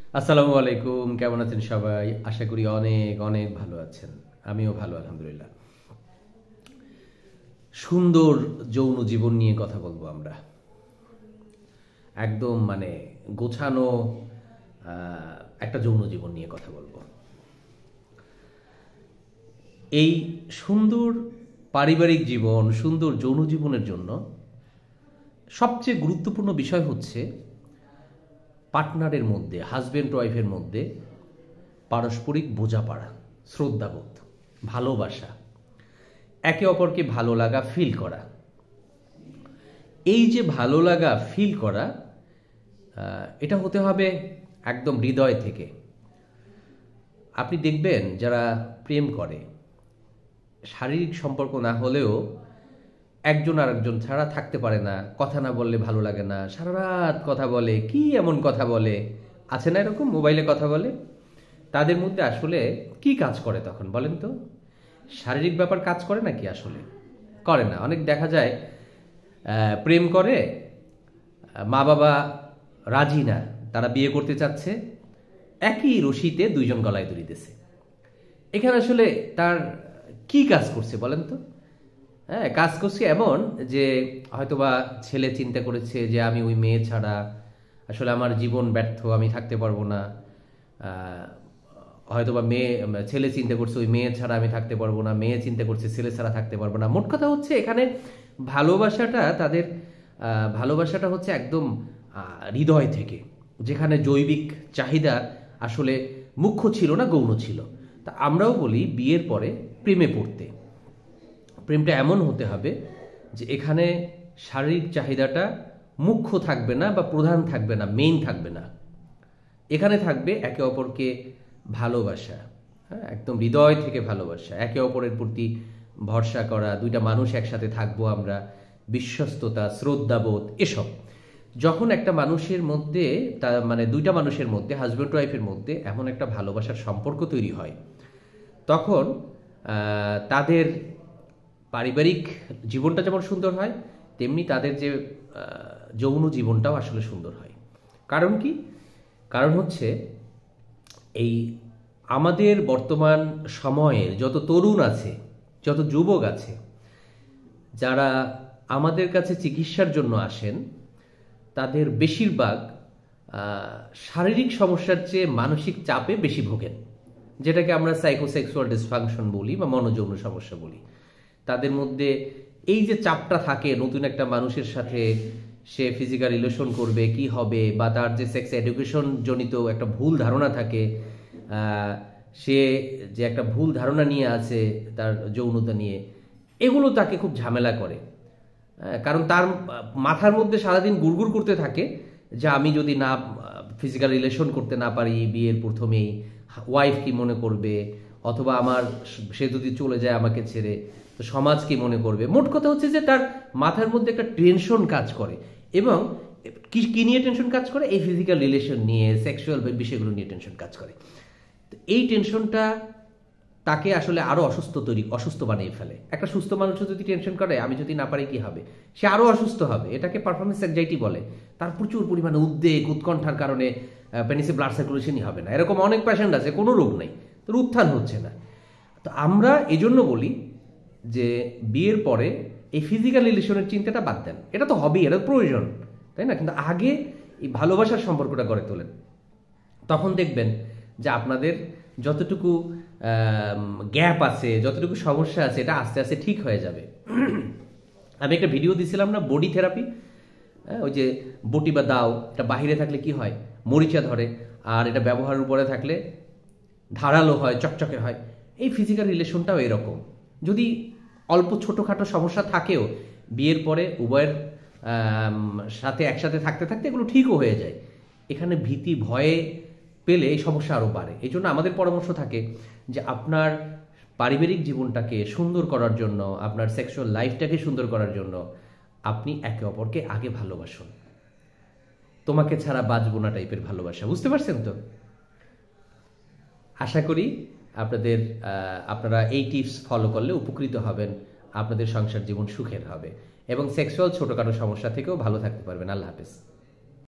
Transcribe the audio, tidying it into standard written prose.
আসসালামু আলাইকুম, কেমন আছেন সবাই? আশা করি অনেক অনেক ভালো আছেন। আমিও ভালো আলহামদুলিল্লাহ। সুন্দর যৌন জীবন নিয়ে কথা বলবো আমরা। একদম মানে গোছানো একটা যৌন জীবন নিয়ে কথা বলবো। এই সুন্দর পারিবারিক জীবন, সুন্দর যৌন জীবনের জন্য সবচেয়ে গুরুত্বপূর্ণ বিষয় হচ্ছে পার্টনারের মধ্যে, হাজব্যান্ড ওয়াইফের মধ্যে পারস্পরিক বোঝাপড়া, শ্রদ্ধাবোধ, ভালোবাসা, একে অপরকে ভালো লাগা ফিল করা। এই যে ভালো লাগা ফিল করা, এটা হতে হবে একদম হৃদয় থেকে। আপনি দেখবেন যারা প্রেম করে, শারীরিক সম্পর্ক না হলেও একজন আরেকজন ছাড়া থাকতে পারে না, কথা না বললে ভালো লাগে না, সারা রাত কথা বলে, কি এমন কথা বলে, আছে না এরকম, মোবাইলে কথা বলে। তাদের মধ্যে আসলে কি কাজ করে তখন বলেন তো? শারীরিক ব্যাপার কাজ করে নাকি? আসলে করে না। অনেক দেখা যায় প্রেম করে, মা বাবা রাজি না, তারা বিয়ে করতে চাচ্ছে, একই রশিতে দুইজন গলায় দড়িতেছে। এখানে আসলে তার কি কাজ করছে বলেন তো? হ্যাঁ, কাজ করছে এমন যে হয়তোবা ছেলে চিন্তা করেছে যে আমি ওই মেয়ে ছাড়া আসলে আমার জীবন ব্যর্থ, আমি থাকতে পারবো না। আহ, হয়তোবা ছেলে চিন্তা করছে ওই মেয়ে ছাড়া আমি থাকতে পারবো না, মেয়ে চিন্তা করছে ছেলে ছাড়া থাকতে পারবো না। মোট কথা হচ্ছে এখানে ভালোবাসাটা তাদের ভালোবাসাটা হচ্ছে একদম হৃদয় থেকে, যেখানে জৈবিক চাহিদা আসলে মুখ্য ছিল না, গৌণ ছিল। তা আমরাও বলি বিয়ের পরে প্রেমে পড়তে। প্রেমটা এমন হতে হবে যে এখানে শারীরিক চাহিদাটা মুখ্য থাকবে না বা প্রধান থাকবে না, মেইন থাকবে না। এখানে থাকবে একে অপরকে ভালোবাসা, হ্যাঁ, একদম হৃদয় থেকে ভালোবাসা, একে অপরের প্রতি ভরসা করা, দুইটা মানুষ একসাথে থাকবো আমরা, বিশ্বস্ততা, শ্রদ্ধাবোধ, এসব। যখন একটা মানুষের মধ্যে, তা মানে দুইটা মানুষের মধ্যে, হাজব্যান্ড ওয়াইফের মধ্যে এমন একটা ভালোবাসার সম্পর্ক তৈরি হয়, তখন তাদের পারিবারিক জীবনটা যেমন সুন্দর হয়, তেমনি তাদের যে যৌন জীবনটাও আসলে সুন্দর হয়। কারণ কি? কারণ হচ্ছে এই আমাদের বর্তমান সময়ের যত তরুণ আছে, যত যুবক আছে, যারা আমাদের কাছে চিকিৎসার জন্য আসেন, তাদের বেশিরভাগ শারীরিক সমস্যার চেয়ে মানসিক চাপে বেশি ভোগেন, যেটাকে আমরা সাইকোসেক্সুয়াল ডিসফাংশন বলি বা মনোযৌন সমস্যা বলি। তাদের মধ্যে এই যে চাপটা থাকে, নতুন একটা মানুষের সাথে সে ফিজিক্যাল রিলেশন করবে, কি হবে, বা তার যে সেক্স এডুকেশন জনিত একটা ভুল ধারণা থাকে, সে যে একটা ভুল ধারণা নিয়ে আছে তার যৌনতা নিয়ে, এগুলো তাকে খুব ঝামেলা করে। কারণ তার মাথার মধ্যে সারাদিন গুড়গুড় করতে থাকে যে আমি যদি না ফিজিক্যাল রিলেশন করতে না পারি বিয়ের প্রথমেই, ওয়াইফ কি মনে করবে, অথবা সে যদি চলে যায় আমাকে ছেড়ে, তো সমাজ কি মনে করবে। মোট কথা হচ্ছে যে তার মাথার মধ্যে একটা টেনশন কাজ করে, এবং কি নিয়ে টেনশন কাজ করে? এই ফিজিক্যাল রিলেশন নিয়ে, সেক্সুয়াল বিষয়গুলো নিয়ে টেনশন কাজ করে। তো এই টেনশনটা তাকে আসলে আরো অসুস্থ বানিয়ে ফেলে। একটা সুস্থ মানুষ যদি টেনশন করে আমি যদি না পারি কি হবে, সে আরো অসুস্থ হবে। এটাকে পারফরমেন্স অ্যাংজাইটি বলে। তার প্রচুর পরিমাণে উদ্বেগ, উৎকণ্ঠার কারণে পেনিসে ব্লাড সার্কুলেশনই হবে না। এরকম অনেক পেশেন্ট আছে, কোনো রোগ নেই, তোর উত্থান হচ্ছে না। তো আমরা এজন্য বলি যে বিয়ের পরে এই ফিজিক্যাল রিলেশনের চিন্তাটা বাদ দেন। এটা তো হবেই, এটা প্রয়োজন, তাই না? কিন্তু আগে এই ভালোবাসার সম্পর্কটা গড়ে তোলেন। তখন দেখবেন যে আপনাদের যতটুকু গ্যাপ আছে, যতটুকু সমস্যা আছে, এটা আস্তে আস্তে ঠিক হয়ে যাবে। আমি একটা ভিডিও দিছিলাম না, বডি থেরাপি। ওই যে বটি বা দাও, এটা বাহিরে থাকলে কি হয়, মরিচা ধরে, আর এটা ব্যবহারের উপরে থাকলে ধারালো হয়, চকচকে হয়। এই ফিজিক্যাল রিলেশনটাও এরকম। যদি অল্প ছোটোখাটো সমস্যা থাকেও, বিয়ের পরে উভয়ের সাথে একসাথে থাকতে থাকতে এগুলো ঠিকও হয়ে যায়। এখানে ভীতি, ভয়ে পেলে এই সমস্যা আরও বাড়ে। এই জন্য আমাদের পরামর্শ থাকে যে আপনার পারিবারিক জীবনটাকে সুন্দর করার জন্য, আপনার সেক্সুয়াল লাইফটাকে সুন্দর করার জন্য আপনি একে অপরকে আগে ভালোবাসুন। তোমাকে ছাড়া বাঁচবো না টাইপের ভালোবাসা। বুঝতে পারছেন তো? আশা করি আপনারা এই টিপস ফলো করলে উপকৃত হবেন, আপনাদের সংসার জীবন সুখের হবে এবং সেক্সুয়াল ছোটখাটো সমস্যা থেকেও ভালো থাকতে পারবেন। আল্লাহ হাফেজ।